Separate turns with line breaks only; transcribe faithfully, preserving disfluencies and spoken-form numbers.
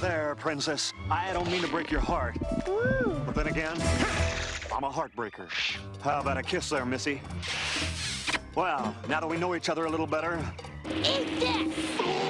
there, princess. I don't mean to break your heart.
Ooh.
But then again, I'm a heartbreaker. How about a kiss there, Missy? Well, now that we know each other a little better...
Eat this!